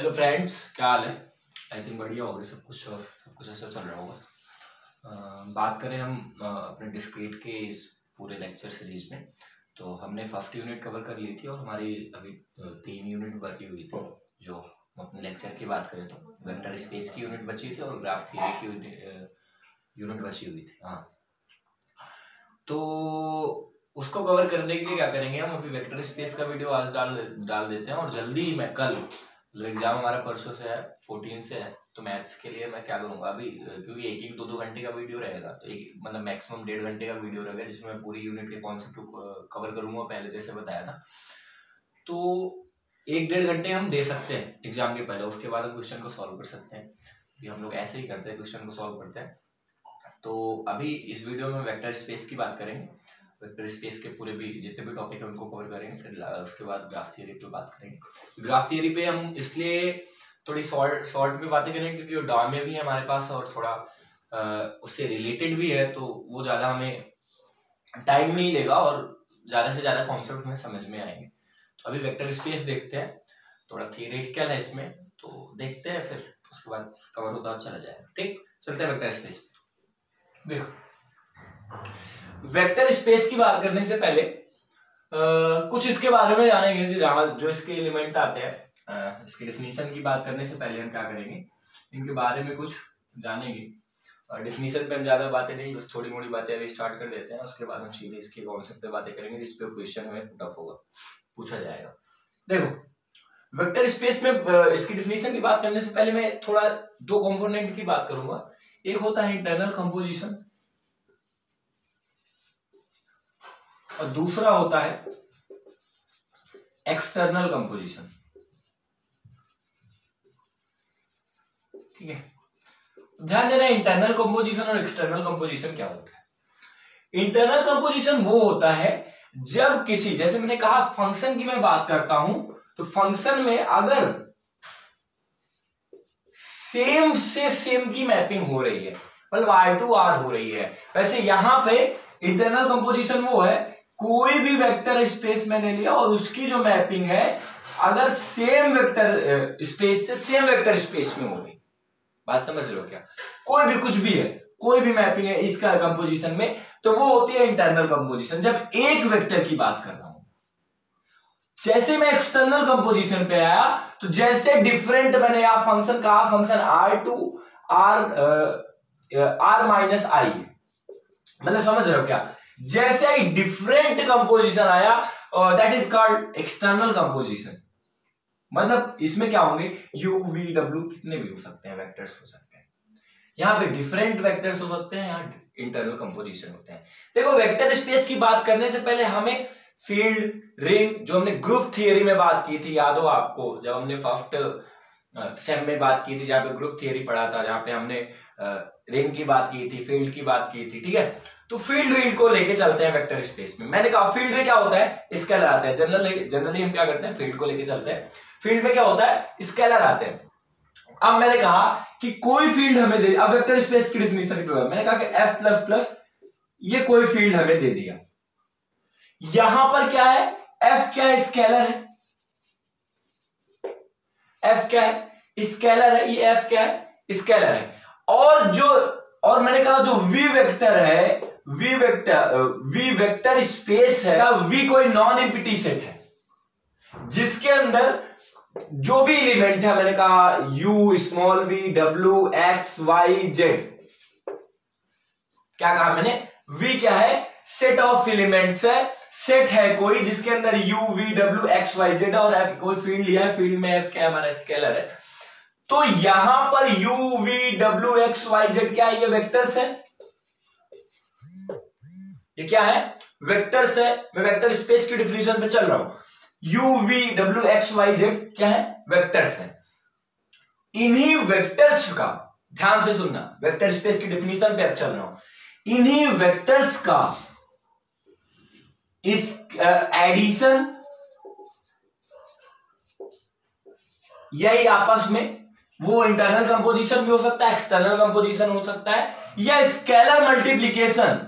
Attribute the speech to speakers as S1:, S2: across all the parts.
S1: Hello friends, क्या हाल है? I think बढ़िया होगा सब कुछ और सब कुछ ऐसा चल रहा होगा। बात करें हम अपने डिस्क्रीट के इस पूरे लेक्चर सीरीज में, तो हमने फर्स्ट यूनिट कवर कर ली थी और हमारी अभी 3 यूनिट बची हुई थी। जो हम अपने लेक्चर की बात करें तो वेक्टर स्पेस की यूनिट बची थी और ग्राफ थ्योरी की यूनिट बची हुई थी। हाँ, तो उसको कवर करने के लिए क्या करेंगे, हम अभी वेक्टर स्पेस का वीडियो आज डाल देते हैं और जल्दी ही मैं कल, एग्जाम हमारा परसों से है, 14 से है, तो मैथ्स के लिए मैं क्या करूंगा अभी, क्योंकि एक दो घंटे का वीडियो रहेगा, तो एक मतलब मैक्सिमम 1.5 घंटे का वीडियो रहेगा जिसमें मैं पूरी यूनिट के कॉन्सेप्ट को कवर करूंगा पहले जैसे बताया था। तो 1-1.5 घंटे हम दे सकते हैं एग्जाम के पहले, उसके बाद हम क्वेश्चन को सॉल्व कर सकते हैं। ये हम लोग ऐसे ही करते हैं, क्वेश्चन को सॉल्व करते हैं। तो अभी इस वीडियो में वेक्टर स्पेस की बात करेंगे, वेक्टर स्पेस के पूरे भी जितने भी टॉपिक है उनको कवर करेंगे, फिर उसके बाद ग्राफ थियरी पे बात करेंगे। ग्राफ थियरी पे हम इसलिए थोड़ी शॉर्ट में बातें करेंगे क्योंकि डॉ में भी है हमारे पास और थोड़ा उससे रिलेटेड भी है, तो वो ज्यादा हमें टाइम नहीं लेगा और ज्यादा से ज्यादा कॉन्सेप्ट में समझ में आएंगे। तो अभी वेक्टर स्पेस देखते हैं, थोड़ा थियरेटिकल है इसमें, तो देखते हैं, फिर उसके बाद कवर होता चला जाएगा। ठीक, चलते हैं वेक्टर स्पेस। देखो, वेक्टर स्पेस की बात करने से पहले कुछ इसके बारे में जानेंगे, जहां जो इसके एलिमेंट आते हैं। इसकी डेफिनेशन की बात करने से पहले हम क्या करेंगे, इनके बारे में कुछ जानेंगे। डेफिनेशन पे हम ज्यादा बातें नहीं, बस थोड़ी मोड़ी बातें अभी स्टार्ट कर देते हैं, उसके बाद हम सीधे इसके कॉन्सेप्ट पे बातें करेंगे जिसपे क्वेश्चन हमें पुटअप होगा, पूछा जाएगा। देखो, वेक्टर स्पेस में इसकी डेफिनेशन की बात करने से पहले मैं थोड़ा 2 कंपोनेंट की बात करूंगा। एक होता है इंटरनल कंपोजिशन और दूसरा होता है एक्सटर्नल कंपोजिशन। ठीक है, ध्यान देना, इंटरनल कंपोजिशन और एक्सटर्नल कंपोजिशन क्या होता है। इंटरनल कंपोजिशन वो होता है जब किसी, जैसे मैंने कहा फंक्शन की मैं बात करता हूं, तो फंक्शन में अगर सेम से सेम की मैपिंग हो रही है, मतलब R2R हो रही है, वैसे यहां पे इंटरनल कंपोजिशन वो है, कोई भी वेक्टर स्पेस मैंने लिया और उसकी जो मैपिंग है अगर सेम वेक्टर स्पेस से सेम वेक्टर स्पेस में हो गई। बात समझ रहे हो क्या? कोई भी कुछ भी है, कोई भी मैपिंग है इसका कंपोजिशन में, तो वो होती है इंटरनल कंपोजिशन, जब एक वेक्टर की बात कर रहा हूं। जैसे मैं एक्सटर्नल कंपोजिशन पे आया, तो जैसे डिफरेंट मैंने यहां फंक्शन कहा, फंक्शन R माइनस आई, मतलब समझ रहे हो क्या? जैसे ही डिफरेंट कंपोजिशन आया, that is called external composition. मतलब इसमें क्या होंगे, U, V, W कितने भी हो सकते हैं, वेक्टर्स हो सकते हैं, यहाँ पे डिफरेंट वेक्टर्स हो सकते हैं, यहाँ इंटरनल कंपोजिशन होते हैं। देखो, वेक्टर स्पेस की बात करने से पहले हमें फील्ड, रिंग, जो हमने ग्रुप थियरी में बात की थी, याद हो आपको, जब हमने फर्स्ट सेम में बात की थी, जहां पे ग्रुप थियरी पढ़ा था, जहां पे हमने रिंग की बात की थी, फील्ड की बात की थी। ठीक है, तो फील्ड रील को लेके चलते हैं वेक्टर स्पेस में। मैंने कहा फील्ड में क्या होता है, स्केलर आते हैं। जनरली हम क्या करते हैं, फील्ड को लेके चलते हैं। फील्ड में क्या होता है, स्केलर आते हैं। अब मैंने कहा कि कोई फील्ड हमें दे, अब वेक्टर स्पेस की डेफिनेशन पे मैंने कहा कि F प्लस प्लस ये कोई फील्ड हमें दे दिया। यहां पर क्या है, F क्या है, स्केलर है। F क्या है, स्केलर है। ये F क्या है, स्केलर है। और मैंने कहा जो V वेक्टर है, V वेक्टर स्पेस है, V कोई नॉन एम्प्टी सेट है जिसके अंदर जो भी एलिमेंट है, मैंने कहा U, small v, W, X, Y, Z, क्या कहा मैंने, V क्या है, सेट ऑफ एलिमेंट्स है, सेट है कोई जिसके अंदर U, V, W, X, Y, Z और F कोई फील्ड लिया है, फील्ड में F क्या है, हमारा स्केलर है। तो यहां पर U, V, W, X, Y, Z क्या है, ये वेक्टर्स है। ये क्या है, वेक्टर्स है। मैं वेक्टर स्पेस की डेफिनेशन पे चल रहा हूं। U, V, W, X, Y, Z क्या है, वेक्टर्स है। इन्हीं वेक्टर्स का, ध्यान से सुनना, वेक्टर स्पेस की डेफिनेशन पे अब चल रहा हूं। इन्हीं वेक्टर्स का इस एडिशन, यही आपस में, वो इंटरनल कंपोजिशन भी हो सकता है, एक्सटर्नल कंपोजिशन हो सकता है, या स्केलर मल्टीप्लीकेशन।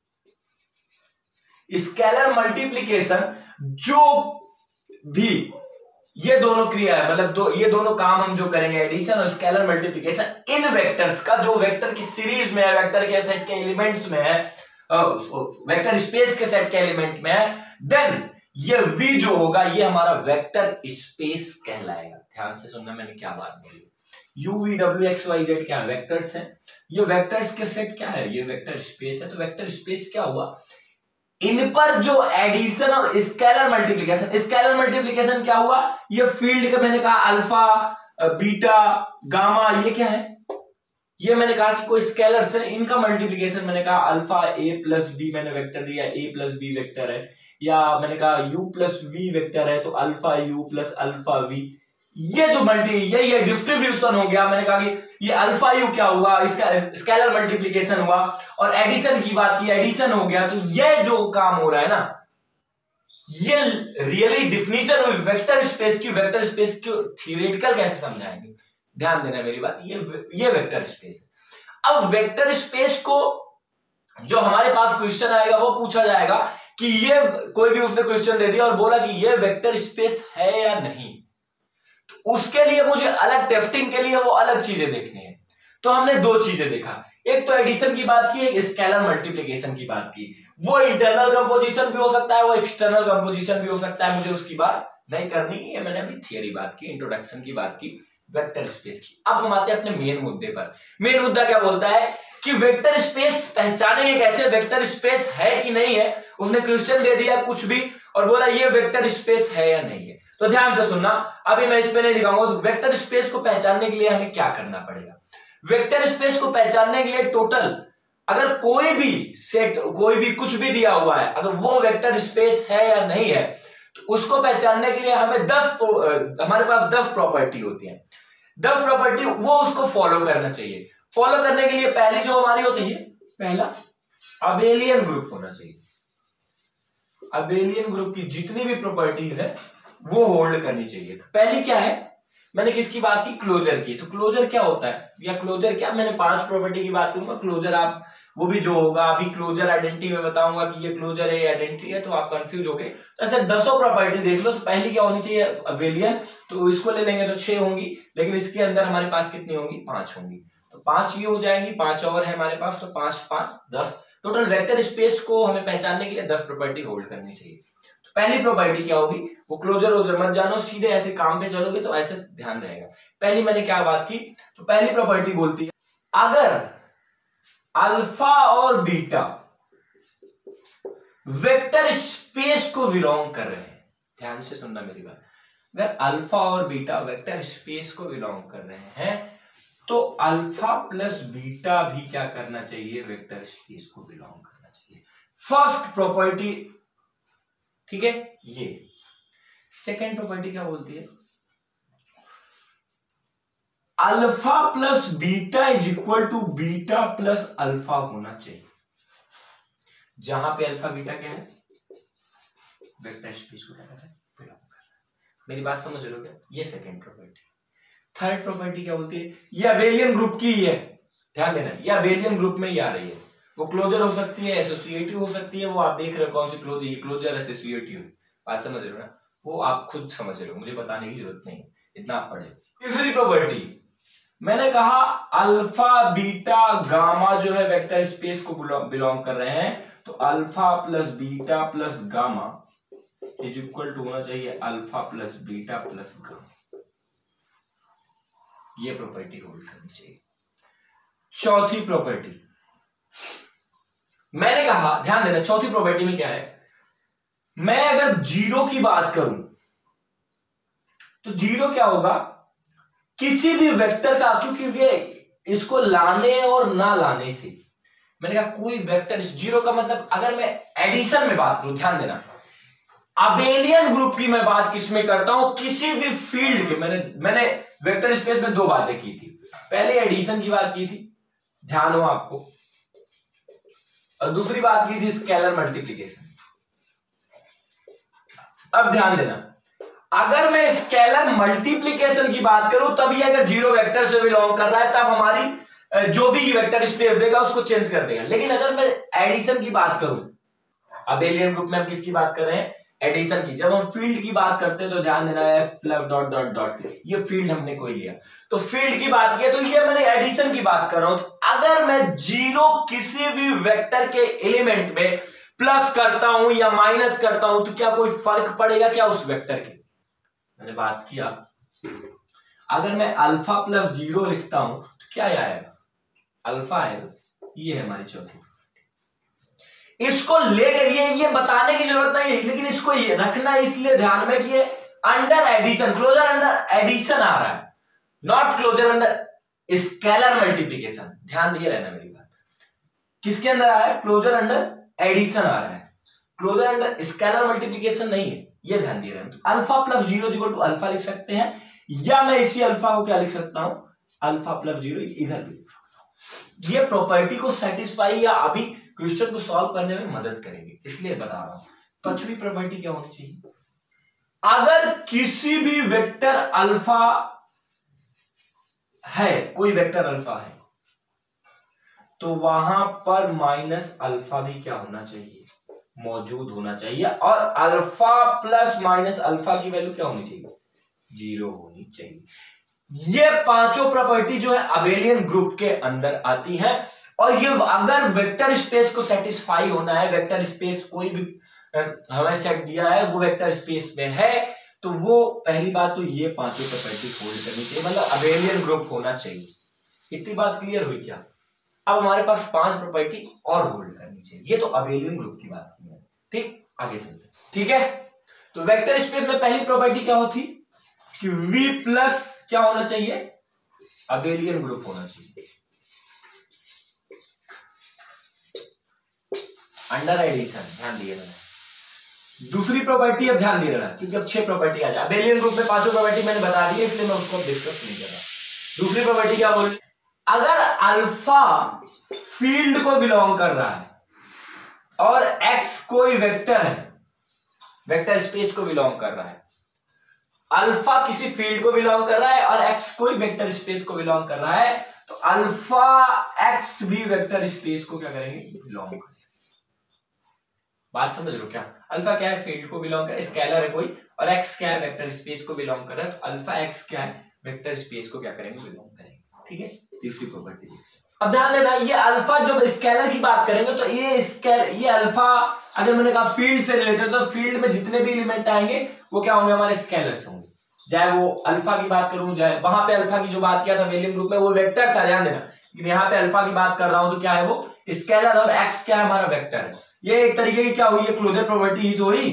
S1: स्केलर मल्टीप्लीकेशन जो भी ये दोनों क्रिया है, मतलब ये दोनों काम हम जो करेंगे, एडिशन और स्केलर मल्टीप्लिकेशन, इन वेक्टर्स का, जो वेक्टर की सीरीज में है, वेक्टर के सेट के एलिमेंट्स में है, वेक्टर स्पेस के सेट के एलिमेंट में है, देन ये V जो होगा ये हमारा वेक्टर स्पेस कहलाएगा। ध्यान से सुनना मैंने क्या बात बोली। U V W X Y Z क्या है? वेक्टर्स हैं। ये वेक्टर्स के सेट क्या है? ये वेक्टर स्पेस है। तो वेक्टर स्पेस क्या हुआ? इन पर जो एडिशन और स्केलर मल्टीप्लिकेशन क्या हुआ? ये फील्ड का मैंने कहा अल्फा, बीटा, गामा, ये क्या है? ये मैंने कहा कि कोई स्केलर्स है, इनका मल्टीप्लिकेशन मैंने कहा अल्फा a प्लस बी, मैंने वेक्टर दिया a प्लस बी वेक्टर है, या मैंने कहा u प्लस v वेक्टर है तो alpha u plus alpha v। ये जो ये डिस्ट्रीब्यूशन हो गया, मैंने कहा कि ये अल्फा u क्या हुआ? इसका स्केलर मल्टीप्लिकेशन हुआ। और एडिशन की बात की, एडिशन हो गया। तो ये जो काम हो रहा है ना, ये रियली डिफिनीशन हुई वेक्टर स्पेस की। वेक्टर स्पेस को थियोरेटिकल कैसे समझाएंगे? ध्यान देना मेरी बात। ये वेक्टर स्पेस है। अब वेक्टर स्पेस को जो हमारे पास क्वेश्चन आएगा वो पूछा जाएगा कि ये कोई भी उसने क्वेश्चन दे दिया और बोला कि ये वेक्टर स्पेस है या नहीं, तो उसके लिए मुझे अलग टेस्टिंग के लिए वो अलग चीजें देखनी है। तो हमने दो चीजें देखा, एक तो एडिशन की बात की, एक स्केलर मल्टीप्लिकेशन की बात की। वो इंटरनल कंपोजिशन भी हो सकता है, वो एक्सटर्नल कंपोजिशन भी हो सकता है, मुझे उसकी बात नहीं करनी है। मैंने अभी थियरी बात की, इंट्रोडक्शन की बात की वेक्टर स्पेस की। अब हम आते हैं अपने मेन मुद्दे पर। मेन मुद्दा क्या बोलता है कि वेक्टर स्पेस पहचानेंगे कैसे, वेक्टर स्पेस है कि नहीं है। उसने क्वेश्चन दे दिया कुछ भी और बोला ये वेक्टर स्पेस है या नहीं है। तो ध्यान से सुनना, अभी मैं इस पे नहीं दिखाऊंगा। तो वेक्टर स्पेस को पहचानने के लिए हमें क्या करना पड़ेगा? वेक्टर स्पेस को पहचानने के लिए टोटल अगर कोई भी सेट, कोई भी कुछ भी दिया हुआ है, अगर वो वेक्टर स्पेस है या नहीं है, तो उसको पहचानने के लिए हमें हमारे पास 10 प्रॉपर्टी होती है। 10 प्रॉपर्टी वो उसको फॉलो करना चाहिए। फॉलो करने के लिए पहली जो हमारी होती है, पहला अबेलियन ग्रुप होना चाहिए। अबेलियन ग्रुप की जितनी भी प्रॉपर्टीज है वो होल्ड करनी चाहिए। पहली क्या है? मैंने किसकी बात की? क्लोजर की। तो क्लोजर क्या होता है, या क्लोजर क्या, मैंने 5 प्रॉपर्टी की बात करूंगा। क्लोजर आप वो भी जो होगा, अभी क्लोजर आइडेंटिटी में बताऊंगा कि ये क्लोजर है, आइडेंटिटी है, तो आप कंफ्यूज होगे। तो ऐसे 10 प्रॉपर्टी देख लो। तो पहली क्या होनी चाहिए? अबेलियन। तो इसको ले लेंगे तो 6 होंगी, लेकिन इसके अंदर हमारे पास कितनी होंगी? 5 होंगी। तो 5 ये हो जाएंगी, 5 और है हमारे पास, तो 5 5 10। टोटल वेक्टर स्पेस को हमें पहचानने के लिए 10 प्रॉपर्टी होल्ड करनी चाहिए। तो पहली प्रॉपर्टी क्या होगी? वो क्लोजर मत जानो, सीधे ऐसे काम पे चलोगे तो ऐसे ध्यान रहेगा। पहली मैंने क्या बात की? तो पहली प्रॉपर्टी बोलती है अगर अल्फा और बीटा वेक्टर स्पेस को बिलोंग कर रहे हैं, ध्यान से सुनना मेरी बात, अगर अल्फा और बीटा वेक्टर स्पेस को बिलोंग कर रहे हैं तो अल्फा प्लस बीटा भी क्या करना चाहिए? वेक्टर स्पेस को बिलोंग करना चाहिए। फर्स्ट प्रॉपर्टी, ठीक है। ये सेकेंड प्रॉपर्टी क्या बोलती है? Alpha plus beta is equal to beta plus alpha होना चाहिए। जहां पे अल्फा बीटा क्या है? वेक्टर स्पेस को क्या कर रहा है? बिलोंग कर रहा है। मेरी बात समझ रहे हो क्या? ये सेकेंड प्रॉपर्टी। थर्ड प्रॉपर्टी क्या बोलती है? ये अबेलियन ग्रुप की ही है, ध्यान देना, ये अबेलियन ग्रुप में ही आ रही है। वो क्लोजर हो सकती है, एसोसिएटिव हो सकती है, वो आप देख रहे हो कौन सी क्लोजर, ये क्लोजर एसोसिएटिव। बात समझ रहे हो ना? वो आप खुद समझ रहे हो, मुझे बताने की जरूरत नहीं, इतना आप पढ़े। तीसरी प्रॉपर्टी मैंने कहा अल्फा बीटा गामा जो है वेक्टर स्पेस को बिलोंग कर रहे हैं, तो alpha plus beta plus gamma is equal to होना चाहिए alpha plus beta plus gamma. ये प्रॉपर्टी होल्ड करनी चाहिए। चौथी प्रॉपर्टी मैंने कहा, ध्यान देना, चौथी प्रॉपर्टी में क्या है? मैं अगर जीरो की बात करूं तो जीरो क्या होगा? किसी भी वेक्टर का, क्योंकि ये इसको लाने और ना लाने से, मैंने कहा कोई वेक्टर, जीरो का मतलब अगर मैं एडिशन में बात करूं, ध्यान देना, अबेलियन ग्रुप की मैं बात किसमें करता हूं? किसी भी फील्ड के। मैंने वेक्टर स्पेस में 2 बातें की थी। पहले एडिशन की बात की थी, ध्यान हो आपको, और दूसरी बात की थी स्केलर मल्टीप्लिकेशन। अब ध्यान देना, अगर मैं स्केलर मल्टीप्लिकेशन की बात करूं तब ये अगर जीरो वेक्टर से बिलोंग कर रहा है तब हमारी जो भी वेक्टर स्पेस देगा उसको चेंज कर देगा। लेकिन अगर मैं एडिशन की बात करूं, अबेलियन ग्रुप में हम किसकी बात कर रहे हैं? एडिशन की। जब हम फील्ड की बात करते हैं तो ध्यान देना है प्लस डॉट डॉट डॉट, ये फील्ड हमने कोई लिया तो फील्ड की बात की, तो ये मैंने एडिशन की बात कर रहा हूं। तो अगर मैं जीरो किसी भी वेक्टर के एलिमेंट में प्लस करता हूं या माइनस करता हूं तो क्या कोई फर्क पड़ेगा क्या उस वेक्टर के? मैंने बात किया अगर मैं अल्फा प्लस जीरो लिखता हूं तो क्या आएगा? अल्फा आएगा। ये है हमारी चौथी। इसको लेकर ये बताने की जरूरत नहीं है, लेकिन इसको ये रखना इसलिए ध्यान में कि ये under addition, closure under addition आ रहा है, not closure under scalar multiplication. ध्यान दिए रहना मेरी बात। किसके अंदर आ रहा है? क्लोजर अंडर एडिशन आ रहा है, क्लोजर अंडर स्केलर मल्टीप्लिकेशन नहीं है, ये ध्यान दिए रहना। तो alpha plus zero equal to alpha लिख सकते हैं, या मैं इसी अल्फा को क्या लिख सकता हूं? अल्फा प्लस जीरो इधर भी लिख सकता हूं। ये प्रॉपर्टी को सेटिस्फाई या अभी क्वेश्चन को सॉल्व करने में मदद करेंगे, इसलिए बता रहा हूं। पांचवी प्रॉपर्टी क्या होनी चाहिए? अगर किसी भी वेक्टर अल्फा है, कोई वेक्टर अल्फा है, तो वहां पर माइनस अल्फा भी क्या होना चाहिए? मौजूद होना चाहिए। और अल्फा प्लस माइनस अल्फा की वैल्यू क्या होनी चाहिए? जीरो होनी चाहिए। ये पांचों प्रॉपर्टी जो है अबेलियन ग्रुप के अंदर आती है। और ये अगर वेक्टर स्पेस को सेटिस्फाई होना है, वेक्टर स्पेस कोई भी हमें सेट दिया है वो वेक्टर स्पेस में है, तो वो पहली बात तो ये पांचों प्रॉपर्टी होल्ड करनी चाहिए, मतलब अबेलियन ग्रुप होना चाहिए। इतनी बात क्लियर हुई क्या? अब हमारे पास 5 प्रॉपर्टी और होल्ड करनी चाहिए। ये तो अबेलियन ग्रुप की बात है, ठीक। आगे चलते, ठीक है। तो वेक्टर स्पेस में पहली प्रॉपर्टी क्या होती कि V प्लस क्या होना चाहिए? अबेलियन ग्रुप होना चाहिए, अंडर एडिशन। ध्यान दिए रहना। दूसरी प्रॉपर्टी अब ध्यान दिए रहना, क्योंकि अब 6 प्रॉपर्टी आ जाए। अबेलियन ग्रुप में 5 प्रॉपर्टी मैंने बता दी है, इसलिए मैं उसको डिस्कस नहीं कर रहा। दूसरी प्रॉपर्टी क्या बोल रही? अगर अल्फा फील्ड को बिलोंग कर रहा है और एक्स कोई वेक्टर है, वेक्टर स्पेस को बिलोंग कर रहा है, अल्फा किसी फील्ड को बिलोंग कर रहा है और एक्स कोई वेक्टर स्पेस को बिलोंग कर रहा है, तो अल्फा एक्स भी वेक्टर स्पेस को क्या करेंगे? बिलोंग करेंगे। बात समझ रहे हो क्या? अल्फा क्या है? फील्ड को बिलोंग कर, स्केलर है कोई, और एक्स क्या है? वेक्टर स्पेस को बिलोंग कर रहा है, तो अल्फा एक्स क्या है? वेक्टर स्पेस को क्या करेंगे? बिलोंग करेंगे, ठीक है। तीसरी प्रॉपर्टी। अब ध्यान देना, ये अल्फा जब स्केलर की बात करेंगे तो ये अल्फा अगर मैंने कहा फील्ड से रिलेटेड, तो फील्ड में जितने भी एलिमेंट आएंगे वो क्या होंगे? हमारे स्केलर्स होंगे। चाहे वो अल्फा की बात करूं, चाहे वहां पे अल्फा की जो बात किया था अबेलियन ग्रुप में वो वेक्टर था, ध्यान देना। लेकिन यहाँ पे अल्फा की बात कर रहा हूं तो क्या है? वो स्केलर, और एक्स क्या है? हमारा वेक्टर है। ये एक तरीके की क्या हुई? क्लोजर प्रॉपर्टी ही तो हुई,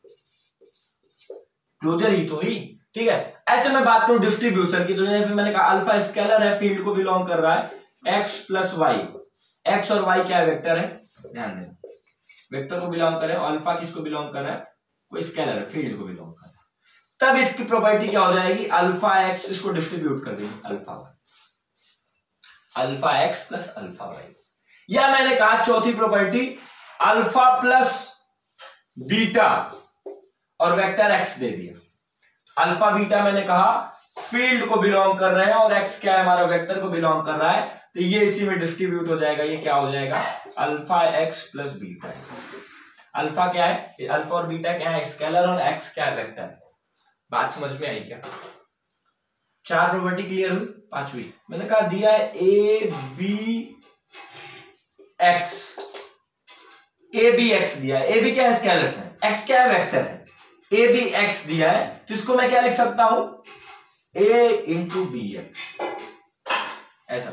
S1: क्लोजर ही तो हुई, ठीक है। ऐसे मैं बात करूं डिस्ट्रीब्यूशन की, तो जैसे मैंने कहा अल्फा स्केलर है, फील्ड को बिलोंग कर रहा है, एक्स प्लस वाई, एक्स और वाई क्या है? वेक्टर है। ध्यान देना, वेक्टर को बिलोंग करे, अल्फा किसको बिलोंग कर रहा है? कोई स्केलर है, फील्ड को बिलोंग कर रहा है। तब इसकी प्रॉपर्टी क्या हो जाएगी? अल्फा एक्स, इसको डिस्ट्रीब्यूट कर देंगे, alpha y, alpha x plus alpha y. या मैंने कहा चौथी प्रॉपर्टी, अल्फा प्लस बीटा और वेक्टर एक्स दे दिया। अल्फा बीटा मैंने कहा फील्ड को बिलोंग कर रहे हैं और एक्स क्या है? हमारा वेक्टर को बिलोंग कर रहा है, तो ये इसी में डिस्ट्रीब्यूट हो जाएगा। ये क्या हो जाएगा? Alpha x plus beta. Alpha क्या है? अल्फा और बीटा क्या है? स्केलर, और एक्स क्या है? वेक्टर। बात समझ में आई क्या? 4 प्रॉपर्टी क्लियर हुई। पांचवी मैंने कहा दिया है a b x, a b x दिया है। ए बी क्या है? स्केलर्स है, एक्स क्या है? वेक्टर है। ए बी एक्स दिया है, तो इसको मैं क्या लिख सकता हूं? ए इंटू बी एक्स, ऐसा।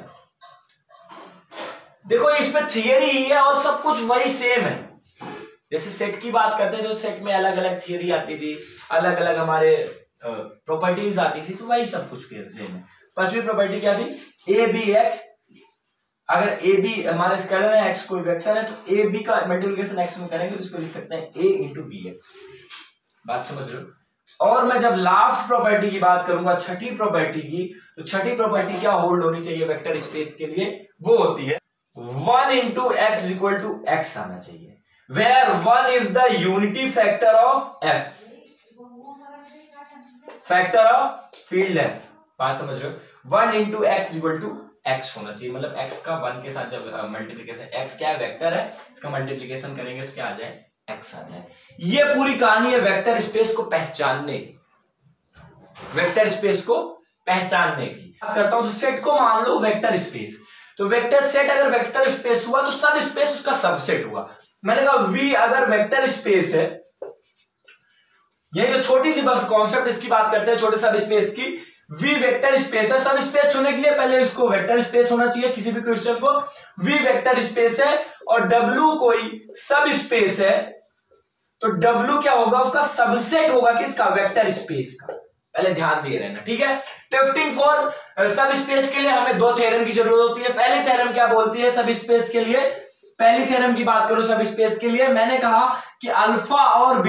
S1: देखो इसमें थियरी ही है और सब कुछ वही सेम है। जैसे सेट की बात करते थे तो सेट में अलग अलग थियरी आती थी, अलग अलग हमारे प्रॉपर्टीज आती थी, तो वही सब कुछ है। पांचवी प्रॉपर्टी क्या थी? A b x. अगर ए बी हमारे स्केलर है, एक्स कोई वेक्टर है, तो ए बी का मल्टीप्लिकेशन एक्स में करेंगे तो इसको लिख सकते हैं ए इंटू बी एक्स। बात समझ रहे हो? और मैं जब लास्ट प्रॉपर्टी की बात करूंगा, छठी प्रॉपर्टी की, तो छठी प्रॉपर्टी क्या होल्ड होनी चाहिए वेक्टर स्पेस के लिए? वो होती है 1 into x equal to x आना चाहिए, where 1 is the unity factor of F, factor of field F. बात समझ रहे हो? 1 into x equal to x होना चाहिए, मतलब एक्स का 1 के साथ जब मल्टीप्लीकेशन, एक्स क्या है? वेक्टर है, इसका मल्टीप्लीकेशन करेंगे तो क्या आ जाए? x आ जाए। ये पूरी कहानी है वेक्टर स्पेस को पहचानने की, वेक्टर स्पेस को पहचानने की बात करता हूं। तो सेट को मान लो वेक्टर स्पेस, तो वेक्टर सेट अगर वेक्टर स्पेस हुआ तो सब स्पेस उसका सबसेट हुआ। मैंने कहा V अगर वेक्टर स्पेस है, ये जो छोटी सी बस कॉन्सेप्ट इसकी बात करते हैं, छोटे सब स्पेस की। V वेक्टर स्पेस है, सब स्पेस होने के लिए पहले इसको वेक्टर स्पेस होना चाहिए किसी भी क्वेश्चन को। V वेक्टर स्पेस है और W कोई सब स्पेस है, तो W क्या होगा, उसका सबसेट होगा किसका, वेक्टर स्पेस का। पहले ध्यान दिए रहना, ठीक है। टेस्टिंग फॉर सब स्पेस के लिए हमें दो थ्योरम की जरूरत होती है। पहली थ्योरम क्या बोलती है सब स्पेस के लिए, पहली थ्योरम की बात करो सब स्पेस के लिए, मैंने कहा कि अल्फा और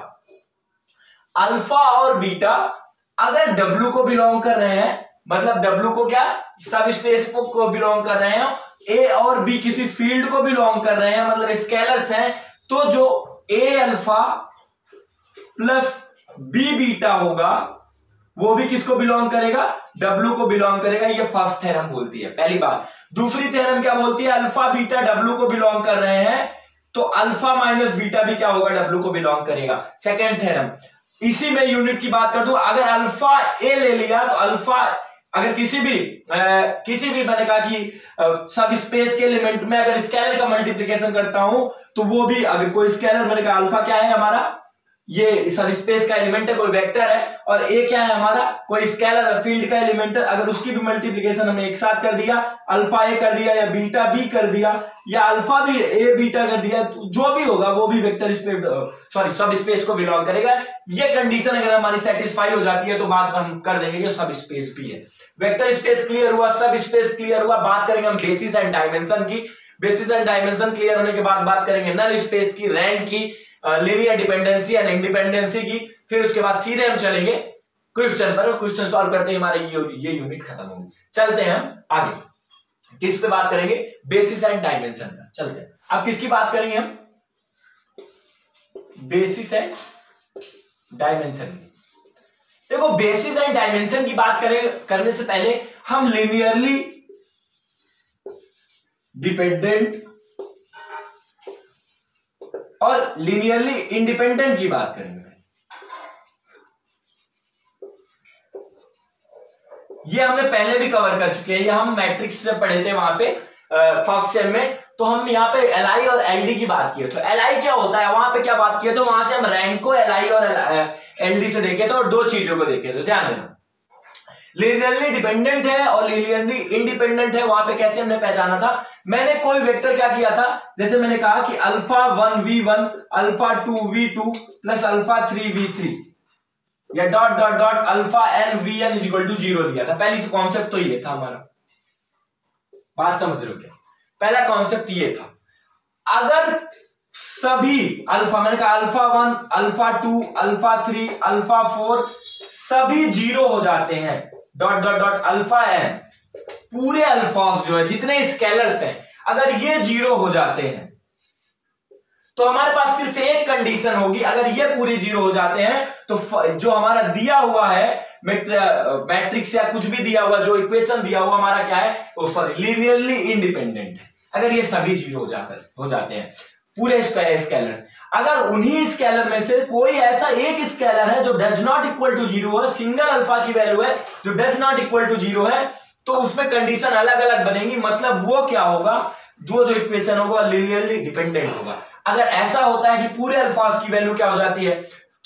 S1: बीटा अगर W को बिलोंग कर रहे हैं, मतलब W को क्या, सब स्पेस को बिलोंग कर रहे हैं, A और B किसी फील्ड को बिलोंग कर रहे हैं, मतलब स्केलर्स हैं, तो जो A alpha plus B beta होगा वो भी किसको बिलोंग करेगा, W को बिलोंग करेगा। ये फर्स्ट थ्योरम बोलती है, पहली बात। दूसरी थ्योरम क्या बोलती है, अल्फा बीटा W को बिलोंग कर रहे हैं, तो अल्फा माइनस बीटा भी क्या होगा, W को बिलोंग करेगा। Second theorem. इसी में यूनिट की बात कर दूं, अगर अल्फा A ले लिया तो अल्फा अगर किसी भी मैंने कहा कि सब स्पेस के एलिमेंट में अगर स्केलर का मल्टीप्लिकेशन करता हूं तो वो भी, अगर कोई स्केलर, मैंने कहा अल्फा क्या है हमारा, ये सब स्पेस का एलिमेंट है, कोई वेक्टर है, और ए क्या है हमारा, कोई स्केलर फील्ड का एलिमेंट है, अगर उसकी भी मल्टीप्लिकेशन हमने एक साथ कर दिया, अल्फा ए कर दिया या बीटा बी कर दिया या अल्फा भी ए बीटा कर दिया, तो जो भी होगा वो भी वेक्टर स्पेस सब स्पेस को बिलोंग करेगा। ये कंडीशन अगर हमारी सेटिस्फाई हो जाती है तो बात हम कर देंगे ये सब स्पेस भी है। वेक्टर स्पेस क्लियर हुआ, सब स्पेस क्लियर हुआ। बात करेंगे हम बेसिस एंड डायमेंशन की। बेसिस एंड डायमेंशन क्लियर होने के बाद बात करेंगे नल स्पेस की, रैंक की, लीनियर डिपेंडेंसी एंड इंडिपेंडेंसी की। फिर उसके बाद सीधे हम चलेंगे क्वेश्चन पर, क्वेश्चन सॉल्व करते ही हमारे ये यूनिट खत्म होगी। चलते हैं हम आगे, किस पे बात करेंगे, बेसिस एंड डायमेंशन पर चलते हैं। अब किसकी बात करेंगे हम, बेसिस एंड डायमेंशन की। देखो बेसिस एंड डायमेंशन की बात करने से पहले हम लीनियरली डिपेंडेंट और लीनियरली इंडिपेंडेंट की बात करेंगे। ये हमने पहले भी कवर कर चुके हैं, ये हम मैट्रिक्स से पढ़े थे वहां पे फर्स्ट सेम में। तो हम यहाँ पे एलआई और एलडी की बात की, तो एलआई क्या होता है, वहां पे क्या बात की, तो वहां से हम रैंक को एलआई और एलडी से देखे थे और दो चीजों को देखे थे। ध्यान देना, लीनियरली डिपेंडेंट है और लीनियरली इंडिपेंडेंट है, वहां पे कैसे हमने पहचाना था। मैंने कोई वेक्टर क्या किया था, जैसे मैंने कहा कि alpha 1v1 alpha 2v2 plus alpha 3v3 या dot dot dot alpha n vn is equal to 0 दिया था। पहली कॉन्सेप्ट तो ये था हमारा, बात समझ रहे हो क्या, पहला कॉन्सेप्ट ये था। अगर सभी अल्फा, मैंने कहा अल्फा 1 अल्फा 2 अल्फा 3 अल्फा 4 सभी 0 हो जाते हैं, dot dot dot alpha n, पूरे अल्फाज जो है जितने स्केलर्स हैं अगर ये 0 हो जाते हैं तो हमारे पास सिर्फ एक कंडीशन होगी, अगर ये पूरे 0 हो जाते हैं तो जो हमारा दिया हुआ है मैट्रिक्स या कुछ भी दिया हुआ, जो इक्वेशन दिया हुआ हमारा क्या है, वो सॉरी लीनियरली इंडिपेंडेंट है। अगर ये सभी 0 हो जाते हैं पूरे स्केलर्स, अगर उन्हीं स्केलर में से कोई ऐसा एक स्केलर है जो डज नॉट इक्वल टू 0 है, सिंगल अल्फा की वैल्यू है जो डज नॉट इक्वल टू 0 है, तो उसमें कंडीशन अलग अलग बनेगी। मतलब वो क्या होगा, जो इक्वेशन होगा लीनियरली डिपेंडेंट होगा। अगर ऐसा होता है कि पूरे अल्फाज की वैल्यू क्या हो जाती है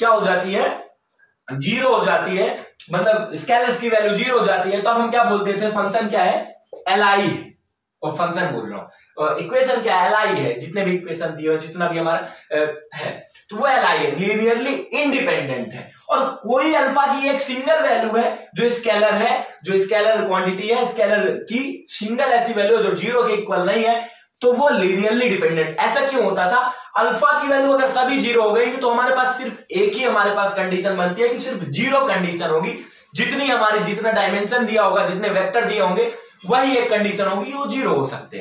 S1: 0 हो जाती है, मतलब स्केलर्स की वैल्यू 0 हो जाती है, तो अब हम क्या बोलते थे, फंक्शन क्या है, एलआई है। और फंक्शन बोल रहा हूं, इक्वेशन क्या है, एलआई है। जितने भी इक्वेशन दिए हो, जितना भी हमारा है, तो वो एलआई है, लीनियरली इंडिपेंडेंट है। और कोई अल्फा की एक सिंगल वैल्यू है जो स्केलर है, जो स्केलर क्वांटिटी है, स्केलर की सिंगल ऐसी वैल्यू जो 0 के इक्वल नहीं है, तो वो लीनियरली डिपेंडेंट। ऐसा क्यों होता था, अल्फा की वैल्यू अगर सभी 0 हो गई तो हमारे पास सिर्फ एक ही हमारे पास कंडीशन बनती है कि सिर्फ 0 कंडीशन होगी। जितना डायमेंशन दिया होगा, जितने वेक्टर दिए होंगे, वही एक कंडीशन होगी, वो 0 हो सकते हैं।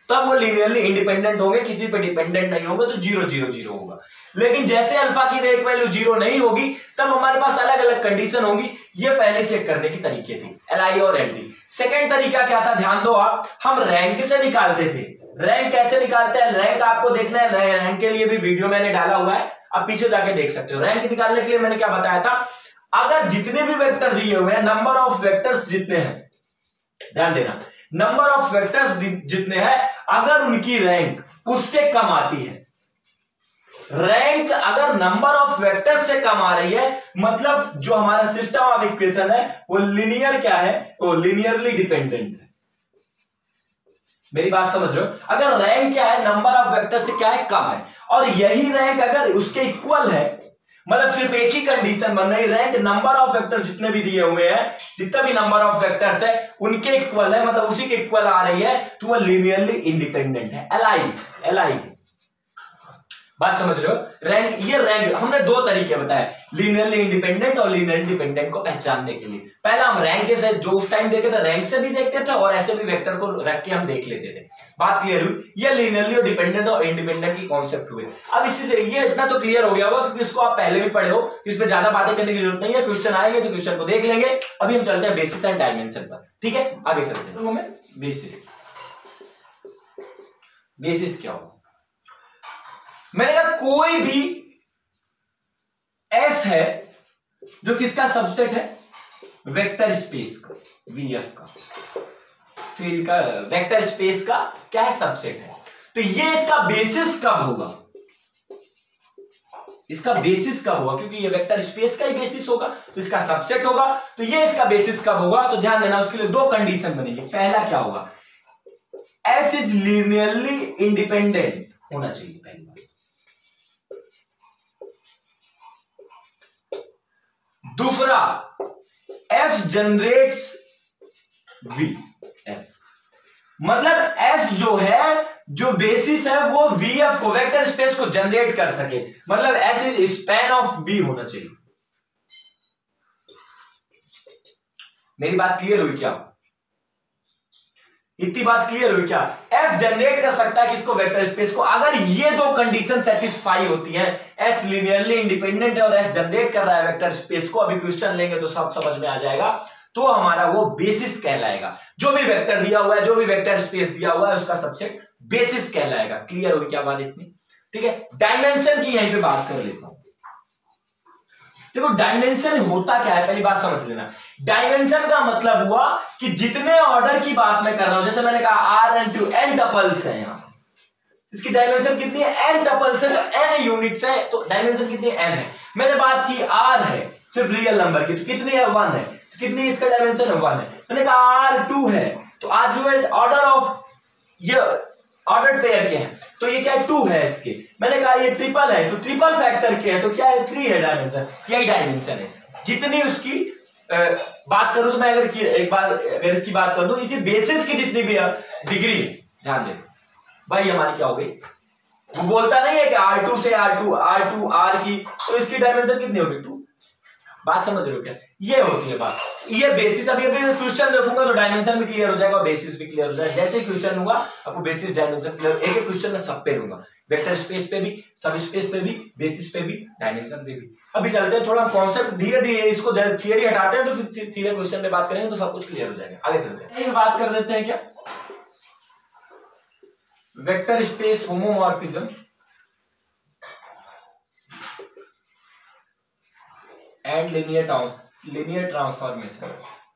S2: तब वो लीनियरली इंडिपेंडेंट होंगे, किसी पे डिपेंडेंट नहीं होंगे, तो 0 0 0 होगा। लेकिन जैसे अल्फा की एक वैल्यू 0 नहीं होगी तब हमारे पास अलग अलग कंडीशन होंगी। ये पहले चेक करने की तरीके थे, LI और LD। सेकंड तरीका क्या था, ध्यान दो आप, हम रैंक से निकालते थे। रैंक कैसे निकालते हैं, रैंक आपको देखना है, रैंक के लिए भी वीडियो मैंने डाला हुआ है, आप पीछे जाके देख सकते हो। रैंक निकालने के लिए मैंने क्या बताया था, अगर जितने भी वेक्टर दिए हुए हैं, नंबर ऑफ वेक्टर्स जितने हैं, ध्यान देना, नंबर ऑफ वेक्टर्स जितने हैं, अगर उनकी रैंक उससे कम आती है, रैंक अगर नंबर ऑफ वेक्टर्स से कम आ रही है, मतलब जो हमारा सिस्टम ऑफ इक्वेशन है वो लीनियर क्या है, वो लीनियरली डिपेंडेंट है। मेरी बात समझ रहे हो, अगर रैंक क्या है, नंबर ऑफ वेक्टर से क्या है, कम है, और यही रैंक अगर उसके इक्वल है, मतलब सिर्फ एक ही कंडीशन बन रही, रैंक नंबर ऑफ वेक्टर जितने भी दिए हुए हैं, जितना भी नंबर ऑफ वेक्टर्स है उनके इक्वल है, मतलब उसी के इक्वल आ रही है, तो वो लीनियरली इंडिपेंडेंट है, LI। बात समझ रहे हो, रैंक, ये रैंक हमने दो तरीके बताए, लीनियरली इंडिपेंडेंट और लीनियर डिपेंडेंट को पहचानने के लिए। पहला हम रैंक से जो उस टाइम देखे थे, रैंक से भी देखते थे और ऐसे भी वेक्टर को रख के हम देख लेते थे। बात क्लियर हुई, ये लीनियरली और डिपेंडेंट और इंडिपेंडेंट की कॉन्सेप्ट हुए। अब इसी से ये इतना तो क्लियर हो गया होगा क्योंकि इसको आप पहले भी पढ़े हो, इस पे ज्यादा बातें करने की जरूरत नहीं है, क्वेश्चन आएंगे तो क्वेश्चन को देख लेंगे। अभी हम चलते हैं बेसिस एंड डायमेंशन पर, ठीक है, आगे चलते हैं। तो हमें बेसिस क्या होगा, मैंने कहा कोई भी S है जो किसका सबसेट है, वेक्टर स्पेस का, VF का, फील्ड का, वेक्टर स्पेस का क्या है, सबसेट है। तो ये इसका बेसिस कब होगा, इसका बेसिस कब होगा, क्योंकि ये वेक्टर स्पेस का ही बेसिस होगा तो इसका सबसेट होगा। तो ये इसका बेसिस कब होगा, तो ध्यान देना, उसके लिए दो कंडीशन बनेगी। पहला क्या होगा, S इज लीनियरली इंडिपेंडेंट होना चाहिए, पहली बात। दूसरा, S जनरेट्स VF, मतलब S जो है, जो बेसिस है वो VF को, वेक्टर स्पेस को जनरेट कर सके, मतलब S is span of V होना चाहिए। मेरी बात क्लियर हुई क्या, इतनी बात क्लियर हुई क्या, S जनरेट कर सकता है किसको, वेक्टर स्पेस को। अगर ये दो कंडीशन सेटिस्फाई होती हैं, S लीनियरली इंडिपेंडेंट है और S जनरेट कर रहा है वेक्टर स्पेस को, अभी क्वेश्चन लेंगे तो सब समझ में आ जाएगा, तो हमारा वो बेसिस कहलाएगा। जो भी वेक्टर दिया हुआ है, जो भी वेक्टर स्पेस दिया हुआ है, उसका सबसेट बेसिस कहलाएगा। क्लियर हुई क्या बात इतनी, ठीक है। डायमेंशन की यहीं पे बात कर लेता हूं। देखो डायमेंशन होता क्या है, पहली बात समझ लेना। डायमेंशन का मतलब हुआ कि जितने ऑर्डर की बात मैं कर रहा हूं, जैसे मैंने कहा R n टपल्स है, यहां इसकी डायमेंशन कितनी है, n टपल्स है, तो n यूनिट्स है, तो डायमेंशन कितनी है, n है। मैंने बात की R है सिर्फ रियल नंबर की, तो कितनी है, 1 है, तो कितनी इसका डायमेंशन है, 1 है। मैंने कहा R2 है, तो R2 ऑर्डर ऑफ, ये ऑर्डर पेयर के हैं, तो ये क्या है, 2 है इसके। मैंने कहा ये ट्रिपल है, तो ट्रिपल फैक्टर के है, तो क्या है, 3 है डायमेंशन। यही डायमेंशन है इसकी। जितनी उसकी बात करूं तो मैं अगर एक बार अगर इसकी बात कर दूं, इसी बेसिस की जितनी भी डिग्री है, ध्यान दे भाई, हमारी क्या हो गई, वो बोलता नहीं है कि R2 से R2 R की, तो इसकी डायमेंशन कितनी होगी, 2। बात समझ रहे हो क्या, ये होती है बात, ये बेसिस। अभी क्वेश्चन देखूंगा तो डायमेंशन भी क्लियर हो जाएगा, बेसिस भी क्लियर हो जाएगा। जैसे क्वेश्चन हुआ आपको बेसिस डायमेंशन क्लियर, एक एक क्वेश्चन में सब पे लूंगा, वेक्टर स्पेस पे भी, सब स्पेस पे भी, बेसिस पे भी, डायमेंशन पे भी। अभी चलते हैं थोड़ा कॉन्सेप्ट, धीरे धीरे इसको थियरी हटाते हैं तो फिर सीधे क्वेश्चन पे बात करेंगे तो सब कुछ क्लियर हो जाएगा। आगे चलते हैं, बात कर देते हैं क्या, vector space homomorphism and linear transformation.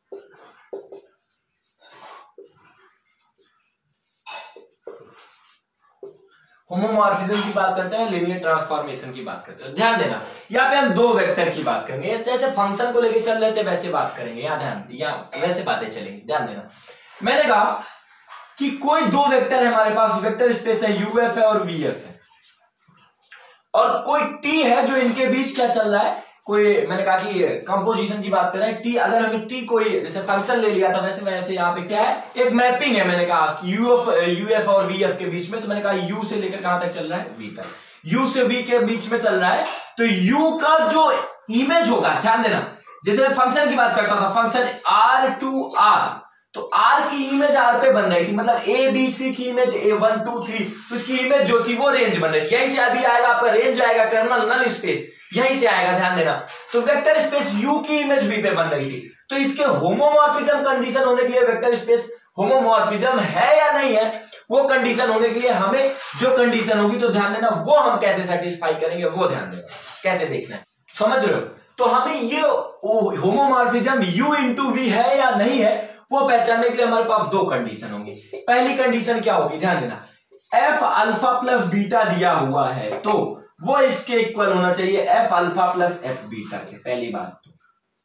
S2: Homomorphism की बात करते हैं, लीनियर ट्रांसफॉर्मेशन की बात करते हैं। ध्यान देना, यहाँ पे हम दो वेक्टर की बात करेंगे, जैसे फंक्शन को लेके चल रहे थे वैसे बात करेंगे, यहाँ ध्यान, यहाँ वैसे बातें चलेंगी। ध्यान देना, मैंने कहा कि कोई दो वेक्टर है हमारे पास, वेक्टर स्पेस है, UF है और VF है, और कोई T है जो इनके बीच क्या चल रहा है, कोई, मैंने कहा कि कंपोजिशन की बात कर रहे हैं। T, अगर हमें T कोई जैसे फंक्शन ले लिया था, वैसे यहाँ पे क्या है, एक मैपिंग है। मैंने कहा UF और VF के बीच में, तो मैंने कहा U से लेकर कहां तक चल रहा है, V तक। U से V के बीच में चल रहा है, तो U का जो इमेज होगा, ध्यान देना, जैसे मैं फंक्शन की बात करता था, फंक्शन R2R, तो R की इमेज R पे बन रही थी, मतलब ए बी सी की इमेज A 1 2 3, तो इसकी इमेज जो थी वो रेंज बन रही थी। यहीं से अभी आएगा आपका रेंज आएगा कर्नल नल स्पेस, यहीं से आएगा, ध्यान देना। तो वेक्टर स्पेस U की इमेज V पे बन रही थी, तो इसके होमोमॉर्फिज्म कंडीशन होने के लिए वेक्टर स्पेस होमोमॉर्फिज्म है या नहीं है, वो कंडीशन होने के लिए हमें जो कंडीशन होगी, तो ध्यान देना वो हम कैसे सेटिस्फाई करेंगे, वो ध्यान देना कैसे देखना है, समझ रहे हो। तो हमें ये होमोमॉर्फिज्म U इंटू V है या नहीं है वो पहचानने के लिए हमारे पास दो कंडीशन होंगी। पहली कंडीशन क्या होगी, ध्यान देना, एफ अल्फा प्लस बीटा दिया हुआ है तो वो इसके इक्वल होना चाहिए F alpha plus F beta के। पहली बात तो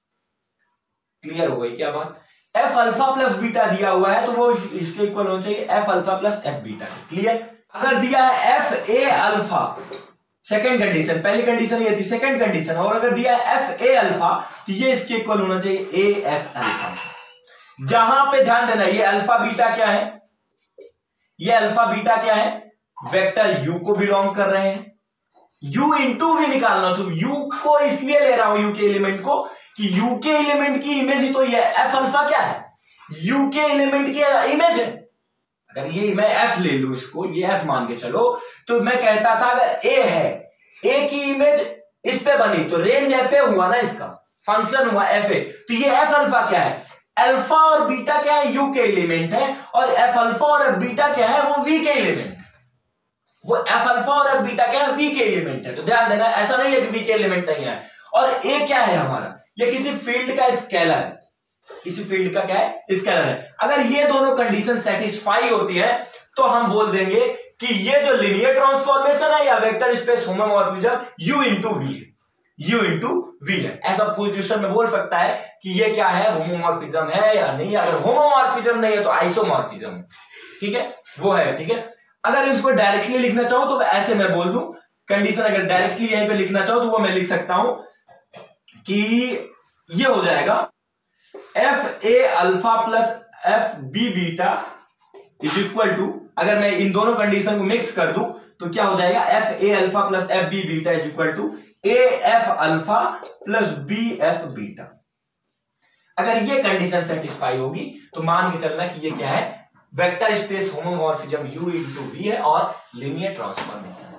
S2: क्लियर हो गई क्या बात, एफ अल्फा प्लस बीटा दिया हुआ है तो वो इसके इक्वल होना चाहिए F alpha plus F beta के। क्लियर, अगर दिया है एफ ए अल्फा, सेकेंड कंडीशन, पहली कंडीशन ये थी, सेकेंड कंडीशन, और अगर दिया है एफ ए अल्फा तो ये इसके इक्वल होना चाहिए ए एफ अल्फा। जहां पे ध्यान देना ये अल्फा बीटा क्या है, ये अल्फा बीटा क्या है, वेक्टर यू को बिलोंग कर रहे हैं। यू इंटू भी निकालना, तो यू को इसलिए ले रहा हूं यू के एलिमेंट को कि यू के एलिमेंट की इमेज ही तो ये एफ अल्फा क्या है, यू के एलिमेंट की इमेज है। अगर ये मैं एफ ले लू, इसको ये एफ मान के चलो, तो मैं कहता था अगर ए है, ए की इमेज इस पे बनी तो रेंज एफ ए हुआ ना, इसका फंक्शन हुआ एफ ए, तो ये एफ अल्फा क्या है, अल्फा और बीटा क्या है, यू के एलिमेंट है, और एफ अल्फा और एफ बीटा क्या है, वो वी के एलिमेंट है। वो एफ अल्फा और एफ बीटा क्या है, वी के एलिमेंट है। तो ध्यान देना ऐसा नहीं है कि वी के एलिमेंट नहीं है। और ए क्या है हमारा, ये किसी फील्ड का स्केलर है, किसी फील्ड का क्या है, स्केलर है। अगर ये दोनों कंडीशन सेटिस्फाई होती है तो हम बोल देंगे कि ये जो लीनियर ट्रांसफॉर्मेशन है या vector space homomorphism U into V है, यू इंटू वी है। ऐसा पूरी क्वेश्चन में बोल सकता है कि ये क्या है, होमोमॉर्फिज्म है या नहीं। अगर होमोमॉर्फिज्म नहीं है तो आइसोमॉर्फिज्म है, ठीक है, वो है, ठीक है। अगर इसको डायरेक्टली लिखना चाहूं तो ऐसे मैं बोल दूं कंडीशन, अगर डायरेक्टली यहीं पे लिखना चाहूं तो वो मैं लिख सकता हूं कि ये हो जाएगा F A alpha plus F b beta is equal to, अगर मैं इन दोनों कंडीशन को मिक्स कर दूं तो क्या हो जाएगा, F A alpha plus F b beta is equal to a F alpha plus b F beta. अगर ये कंडीशन सेटिस्फाई होगी तो मान के चलना कि ये क्या है, vector space homomorphism U into V है और linear transformation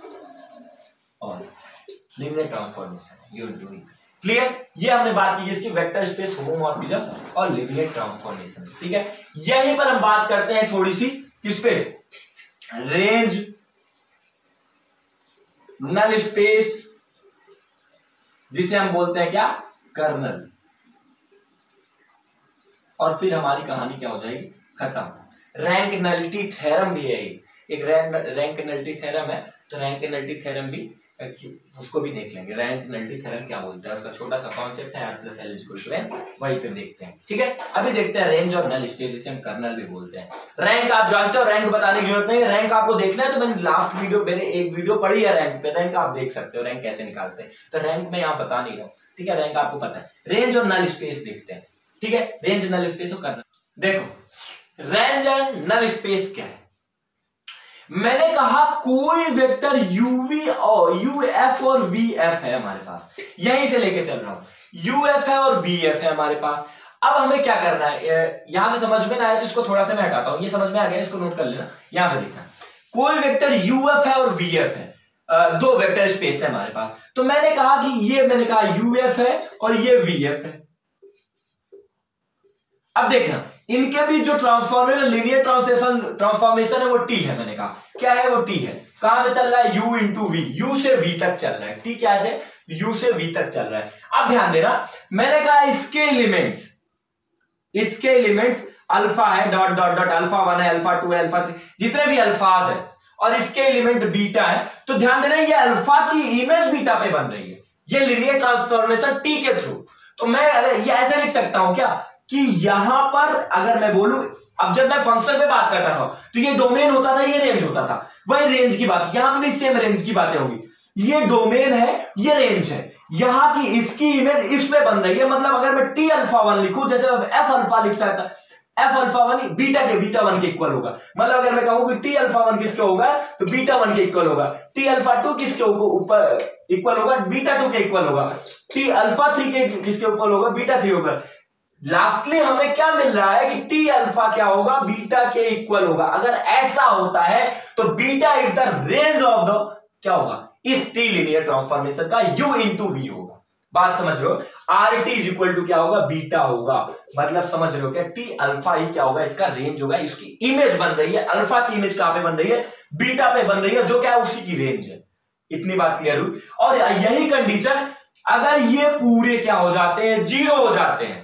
S2: U into V। Clear, ये हमने बात की इसकी वेक्टर स्पेस होमोमॉर्फिज्म और लीनियर ट्रांसफॉर्मेशन, ठीक है। यहीं पर हम बात करते हैं थोड़ी सी किस पे, रेंज, नल स्पेस, जिसे हम बोलते हैं क्या, कर्नल, और फिर हमारी कहानी क्या हो जाएगी, खत्म। रैंक नलिटी थ्योरम भी है, एक रैंक नलिटी थ्योरम है, तो रैंक नलिटी थ्योरम भी उसको भी देख लेंगे। रैंक नलिटी थ्योरम क्या बोलता है, उसका छोटा सा कॉन्सेप्ट है, R plus L equal to rank, वहीं पे देखते हैं, ठीक है। अभी देखते हैं रेंज और नल स्पेस, जिसे हम कर्नल भी बोलते हैं। रैंक आप जानते हो, रैंक बताने की जरूरत नहीं है, रैंक आपको देखना है तो मैंने लास्ट वीडियो, मैंने एक वीडियो पढ़ी है रैंक पे, रैंक आप देख सकते हो, रैंक कैसे निकालते हैं, तो रैंक में यहाँ बता नहीं रहा हूँ, ठीक है, रैंक आपको पता है। रेंज और नल स्पेस देखते हैं, ठीक है, रेंज नल स्पेस और कर्नल। देखो रेंज एंड नल स्पेस क्या है, मैंने कहा कोई वेक्टर यूवी और यूएफ और वीएफ है हमारे पास, यहीं से लेके चल रहा हूं, यूएफ है और वीएफ है हमारे पास। अब हमें क्या करना है, यहां से समझ में ना आया तो इसको थोड़ा सा मैं हटाता हूं, ये समझ में आ गया, इसको नोट कर लेना। यहां पे देखना, कोई वेक्टर यूएफ है और वीएफ है, दो वेक्टर स्पेस है हमारे पास। तो मैंने कहा कि ये, मैंने कहा यूएफ है और ये वीएफ है। अब देखना इनके भी जो ट्रांसफॉर्मेशन, लीनियर ट्रांसफॉर्मेशन है वो टी है, मैंने कहा क्या है, वो टी है। कहां से चल रहा है, u इंटू वी, यू से वी तक चल रहा है, टी क्या है, यू से वी तक चल रहा है। अब ध्यान देना, मैंने कहा इसके एलिमेंट्स अल्फा है, डॉट डॉट डॉट, अल्फा 1 है, अल्फा 2 है, अल्फा 3, जितने भी अल्फाज है, और इसके एलिमेंट बीटा है। तो ध्यान देना ये अल्फा की इमेज बीटा पे बन रही है, ये लीनियर ट्रांसफॉर्मेशन टी के थ्रू। तो मैं ये ऐसे लिख सकता हूं क्या कि यहां पर अगर मैं बोलूं, अब जब मैं फंक्शन पे बात करता था तो ये डोमेन होता था, ये रेंज होता था, वही रेंज की बात, यहां पे भी सेम रेंज की बातें होगी। ये डोमेन है, ये रेंज है, यहां की इसकी इमेज इस पे बन रही है। मतलब अगर मैं टी अल्फा 1 लिखूं, जैसे एफ अल्फा लिख सकता, एफ अल्फा 1 बीटा 1 के इक्वल होगा। मतलब अगर मैं कहूं कि टी अल्फा 1 किसके होगा, तो बीटा 1 के इक्वल होगा। टी अल्फा 2 किसके ऊपर इक्वल होगा, बीटा 2 के इक्वल होगा। टी अल्फा 3 के किसके ऊपर होगा, बीटा 3 होगा। लास्टली हमें क्या मिल रहा है कि टी अल्फा क्या होगा, बीटा के इक्वल होगा। अगर ऐसा होता है तो beta is the range of the क्या होगा, इस टी लीनियर ट्रांसफॉर्मेशन का u इंटू वी होगा। बात समझ रहे हो, R T is equal to क्या होगा, बीटा होगा। मतलब समझ रहे हो क्या, टी अल्फा ही क्या होगा, इसका रेंज होगा। इसकी इमेज बन रही है, अल्फा की इमेज कहां पे बन रही है, बीटा पे बन रही है, जो क्या है उसी की रेंज है। इतनी बात क्लियर हुई। और यही कंडीशन अगर ये पूरे क्या हो जाते हैं, जीरो हो जाते हैं,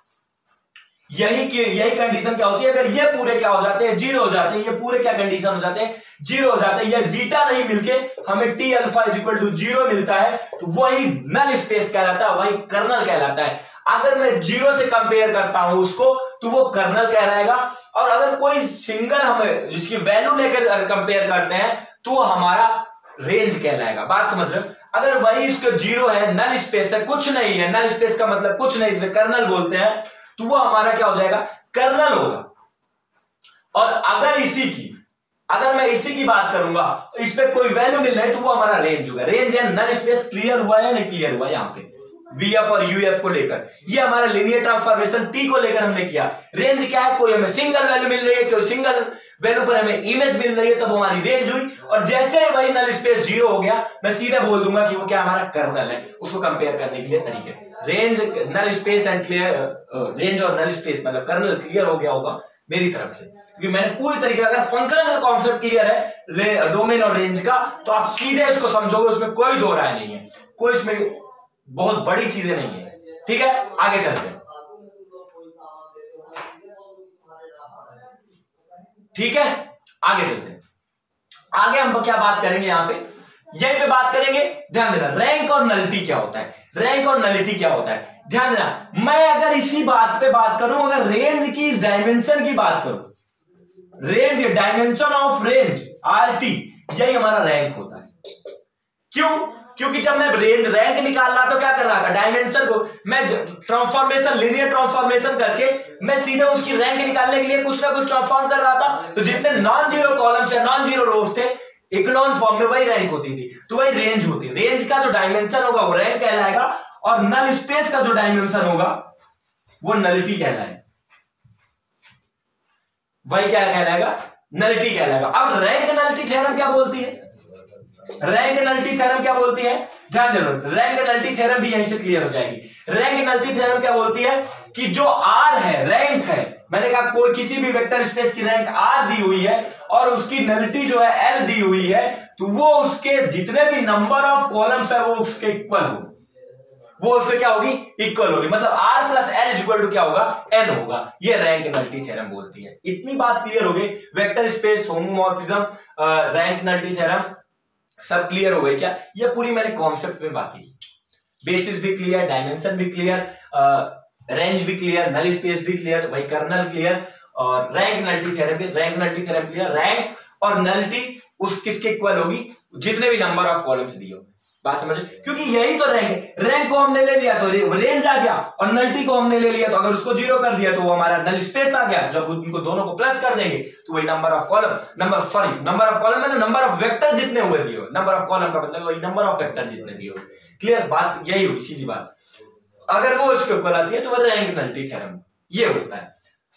S2: यही कंडीशन क्या होती है, अगर ये पूरे क्या हो जाते हैं, जीरो हो जाते हैं, ये पूरे क्या कंडीशन हो जाते हैं, जीरो हो जाते हैं, ये बीटा नहीं मिलके हमें T alpha is equal to zero मिलता है, तो वही नल स्पेस कहलाता है, वही कर्नल कहलाता है। अगर मैं जीरो से कंपेयर करता हूं उसको तो वो कर्नल कहलाएगा, और अगर कोई सिंगल हमें जिसकी वैल्यू लेकर कंपेयर करते हैं तो वो हमारा रेंज कहलाएगा। बात समझ रहे हो, अगर वही इसको जीरो है, नल स्पेस है, कुछ नहीं है, नल स्पेस का मतलब कुछ नहीं, इसे कर्नल बोलते हैं, तो वो हमारा क्या हो जाएगा, कर्नल होगा। और अगर मैं इसी की बात करूंगा, इस पे कोई वैल्यू मिल रही है तो वो हमारा रेंज होगा। रेंज है नल स्पेस, क्लियर हुआ या नहीं क्लियर हुआ, यहाँ पे VF और UF को लेकर, ये हमारा लीनियर ट्रांसफॉर्मेशन T को लेकर हमने किया। रेंज क्या है, कोई हमें सिंगल वैल्यू मिल रही है, कोई सिंगल वैल्यू पर हमें इमेज मिल रही है, तब हमारी रेंज हुई। और जैसे वही नल स्पेस जीरो हो गया, मैं सीधे बोल दूंगा कि वो क्या हमारा कर्नल है। उसको कंपेयर करने के लिए तरीके, range null space and clear, range और नल स्पेस मतलब कर्नल क्लियर हो गया होगा मेरी तरफ से, क्योंकि मैंने पूरी तरीके, अगर फंक्शन का कॉन्सेप्ट क्लियर है डोमेन और रेंज का, तो आप सीधे इसको समझोगे, उसमें कोई दो राय नहीं है, कोई इसमें बहुत बड़ी चीजें नहीं है। ठीक है, आगे चलते हैं। ठीक है, आगे चलते हैं। आगे हम क्या बात करेंगे, यहां पे यहीं पे बात करेंगे। ध्यान देना, रैंक और नलिटी क्या होता है, रैंक और नलिटी क्या होता है, ध्यान देना। मैं अगर इसी बात पे बात करूं, अगर रेंज की डायमेंशन की बात करूं, range dimension of range RT, यही हमारा रैंक होता है। क्यों, क्योंकि जब मैं रैंक निकाल रहा तो क्या कर रहा था, डायमेंशन को मैं ट्रांसफॉर्मेशन, लीनियर ट्रांसफॉर्मेशन करके मैं सीधे उसकी रैंक निकालने के लिए कुछ ना कुछ ट्रांसफॉर्म कर रहा था। तो जितने नॉन जीरो कॉलम्स या नॉन जीरो रोज थे, इक्लोन फॉर्म में वही रैंक होती थी, तो वही रेंज होती। रेंज का जो डायमेंशन होगा वो रैंक कहलाएगा, और नल स्पेस का जो डायमेंशन होगा वो नलिटी कहलाएगा, वही क्या कहलाएगा, नलिटी कहलाएगा। अब रैंक नलिटी थ्योरम क्या बोलती है, रैंक नलिटी थ्योरम क्या बोलती है, ध्यान दे लो, रैंक नलिटी थ्योरम भी यहीं से क्लियर हो जाएगी। रैंक नलिटी थ्योरम क्या बोलती है कि जो R है, रैंक है, मैंने कहा कोई किसी भी वेक्टर स्पेस की रैंक R दी हुई है और उसकी नलिटी जो है L दी हुई है, तो वो उसके जितने भी नंबर ऑफ कॉलम्स है वो उसके इक्वल होगी, वो उससे क्या होगी, इक्वल होगी। मतलब R plus L equal to क्या होगा, N होगा। ये रैंक नलिटी थ्योरम बोलती है। इतनी बात क्लियर हो गई, vector space, homomorphism, rank nullity theorem सब क्लियर हो गई क्या। ये पूरी मैंने कॉन्सेप्ट में बात की, बेसिस भी क्लियर, डायमेंशन भी क्लियर, रेंज भी क्लियर, नल स्पेस भी क्लियर, वही कर्नल क्लियर, और रैंक नलिटी थ्योरम भी, rank nullity theorem clear. Rank और नलिटी उस किसके इक्वल होगी, जितने भी नंबर ऑफ कॉलम्स दिए हो। बात समझे, क्योंकि यही तो रैंक है। रैंक को हमने ले लिया तो रेंज आ गया, और नलिटी को हमने ले लिया तो अगर उसको जीरो कर दिया तो वो हमारा नल स्पेस आ गया। जब उनको दोनों को प्लस कर देंगे तो वही number of column, number of column में नंबर ऑफ वेक्टर जितने हुए दिए, नंबर ऑफ कॉलम का मतलब वही नंबर ऑफ वेक्टर जितने दिए हो। क्लियर, बात यही हुई, सीधी बात। अगर वो इसके इक्वल आती है तो वो रैंक नलिटी थ्योरम ये होता है।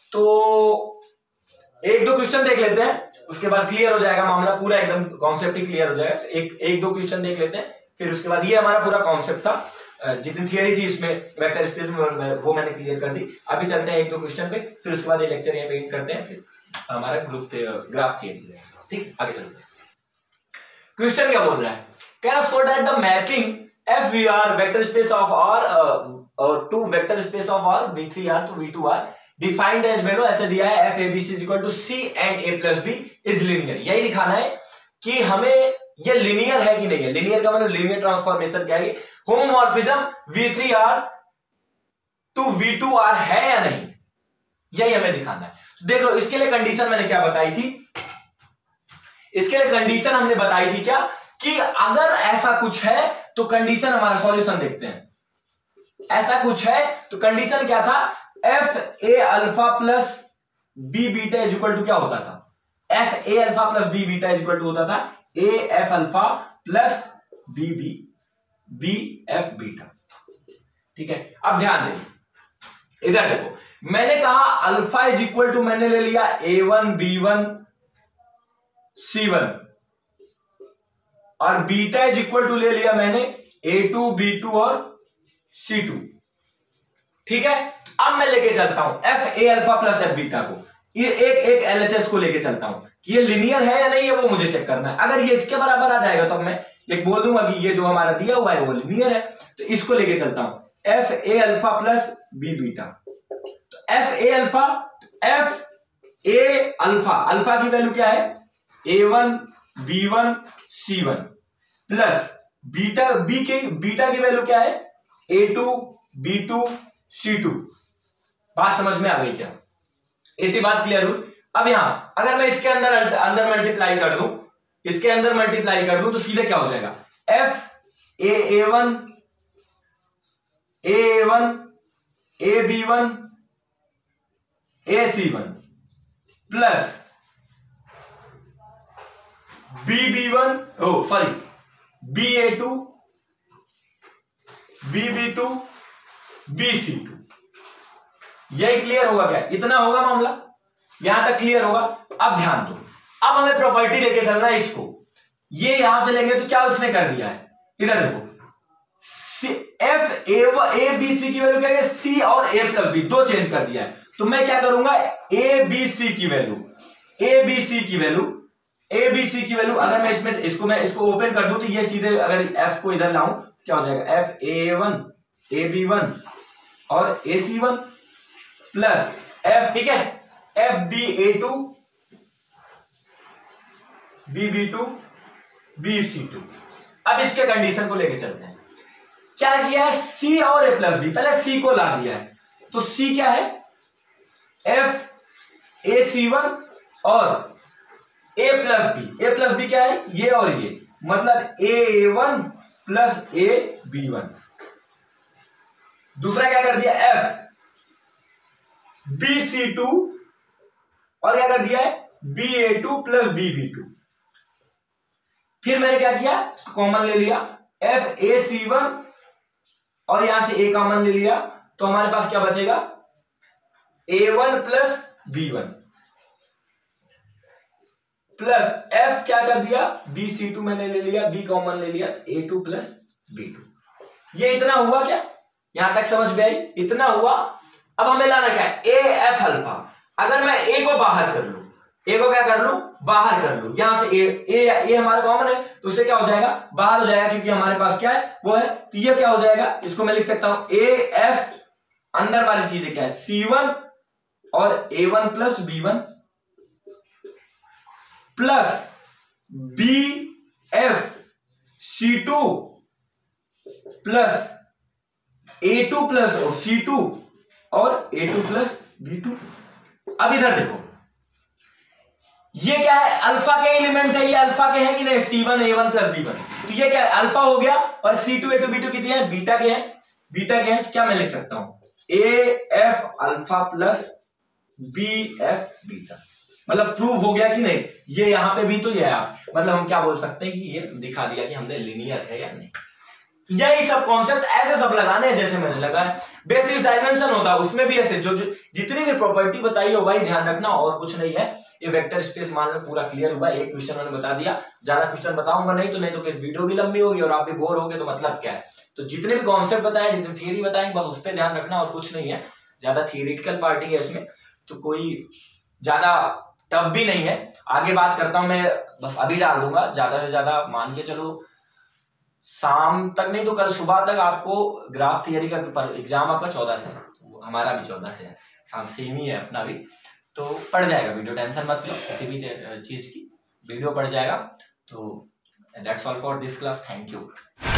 S2: तो एक दो क्वेश्चन देख लेते हैं, उसके बाद क्लियर हो जाएगा मामला पूरा, एकदम कॉन्सेप्ट ही क्लियर हो जाएगा। एक दो क्वेश्चन देख लेते हैं, फिर उसके बाद ये हमारा पूरा कॉन्सेप्ट था। जितनी थियरी थी इसमें वेक्टर स्पेस में वो मैंने क्लियर कर दी। अभी चलते हैं एक दो क्वेश्चन पे, फिर उसके बाद ये लेक्चर यहाँ पे एंड करते हैं, फिर हमारा ग्राफ थियरी। ठीक, आगे चलते हैं। क्वेश्चन क्या बोल रहा है, कह रहा so that the mapping FVR vector space of R to vector space of R V3R to V2R defined as below, ऐसे दिया है FABC is equal to C and A plus B is linear. यही दिखाना है कि हमें ये linear है कि नहीं है। लीनियर का मतलब लीनियर ट्रांसफॉर्मेशन क्या है, होमोमॉर्फिज्म V3R टू V2R है या नहीं, यही हमें दिखाना है। तो देखो, इसके लिए कंडीशन मैंने क्या बताई थी, इसके लिए कंडीशन हमने बताई थी क्या, कि अगर ऐसा कुछ है तो कंडीशन, हमारा सॉल्यूशन देखते हैं। ऐसा कुछ है तो कंडीशन क्या था, FA alpha plus B beta is equal to क्या होता था, FA alpha plus B beta is equal to होता था AF alpha plus BF beta. ठीक है, अब ध्यान दें, इधर देखो, मैंने कहा अल्फा इज इक्वल टू, मैंने ले लिया A1 B1 C1 और बीटा इज इक्वल टू ले लिया मैंने A2 B2 और C2। ठीक है, अब मैं लेके चलता हूं एफ ए अल्फा प्लस एफ बीटा को, ये एक एलएचएस को लेके चलता हूं कि ये लिनियर है या नहीं है, वो मुझे चेक करना है। अगर ये इसके बराबर आ जाएगा तो मैं एक बोल दूंगा कि ये जो हमारा दिया हुआ है वो लिनियर है। तो इसको लेके चलता हूं एफ ए अल्फा प्लस बी बीटा। तो एफ ए अल्फा, एफ ए अल्फा, अल्फा की वैल्यू क्या है A1 B1 C1 plus beta beta की वैल्यू क्या है A2 B2 C2। बात समझ में आ गई क्या? इतनी बात क्लियर हुई? अब यहां अगर मैं इसके अंदर मल्टीप्लाई कर दूं, इसके अंदर मल्टीप्लाई कर दूं तो सीधे क्या हो जाएगा F A1 AB1 AC1 plus BB1 BA2 BB2 BC2। यही क्लियर होगा क्या? इतना होगा मामला, यहां तक क्लियर होगा। अब ध्यान दो, अब हमें प्रॉपर्टी लेके चलना है इसको। ये यहां से लेंगे तो क्या उसने कर दिया है, इधर देखो एफ ए बी सी की वैल्यू क्या है सी और ए प्लस बी, दो चेंज कर दिया है। तो मैं क्या करूंगा ए बी सी की वैल्यू अगर मैं इसको ओपन कर दूं तो ये सीधे अगर एफ को इधर लाऊं तो क्या हो जाएगा एफ A1 AB1 और AC1 प्लस एफ, ठीक है, F B A2 BB2 BC2। अब इसके कंडीशन को लेके चलते हैं। क्या किया है सी और ए प्लस बी, पहले सी को ला दिया है। तो सी क्या है एफ AC1 और ए प्लस बी क्या है ये और ये, मतलब A1 प्लस AB1। दूसरा क्या कर दिया एफ BC2 और क्या कर दिया है BA2 प्लस BB2। फिर मैंने क्या किया इसको कॉमन ले लिया एफ AC1 और यहां से A कॉमन ले लिया, तो हमारे पास क्या बचेगा A1 plus B1 plus F क्या कर दिया BC2 मैंने ले लिया, B कॉमन ले लिया A2 प्लस B2। ये इतना हुआ क्या? यहां तक समझ में आई? इतना हुआ। अब हमें लाना क्या है ए एफ अल्फा। अगर मैं A को बाहर कर लूं, A को क्या कर लूं बाहर कर लूं, यहां से A हमारा कॉमन है तो उससे क्या हो जाएगा बाहर हो जाएगा, क्योंकि हमारे पास क्या है वो है। तो ये क्या हो जाएगा, इसको मैं लिख सकता हूं ए एफ, अंदर वाली चीजें क्या है C1 और A1 plus B1 plus BF C2 plus A2 plus C2 और A2 प्लस B2। अब इधर देखो ये क्या है अल्फा के एलिमेंट है, ये अल्फा के हैं कि नहीं C1 A1 प्लस B1। तो ये क्या है अल्फा हो गया और C2 A2 B2 कितने हैं बीटा के हैं। तो क्या मैं लिख सकता हूं AF alpha plus BF beta, मतलब प्रूव हो गया कि नहीं। ये यहां पे भी तो ये है, मतलब हम क्या बोल सकते हैं कि ये दिखा दिया कि हमने लीनियर है या नहीं। यही सब कॉन्सेप्ट ऐसे सब लगाने हैं जैसे मैंने लगाया। बेसिक डायमेंशन होता है उसमें भी ऐसे जो जितनी भी प्रॉपर्टी बताई हो भाई ध्यान रखना, और कुछ नहीं है। ये वेक्टर स्पेस मान लो पूरा क्लियर हुआ। एक क्वेश्चन मैंने बता दिया, ज्यादा क्वेश्चन बताऊंगा नहीं तो फिर वीडियो भी लंबी होगी और आप भी बोर होगे, तो मतलब क्या है। तो जितने भी कॉन्सेप्ट बताए, जितनी थियरी बताएंगे बस उस पर ध्यान रखना और कुछ नहीं है। ज्यादा थियरिटिकल पार्टी है इसमें, तो कोई ज्यादा टफ भी नहीं है। आगे बात करता हूं मैं, बस अभी डाल दूंगा। ज्यादा से ज्यादा मान के चलो शाम तक नहीं तो कल सुबह तक आपको ग्राफ थियरी का एग्जाम आपका 14 से है, हमारा भी 14 से है, शाम सेम ही है अपना भी। तो पढ़ जाएगा वीडियो, टेंशन मत लो किसी भी चीज की, वीडियो पढ़ जाएगा। तो that's all for this class, thank you.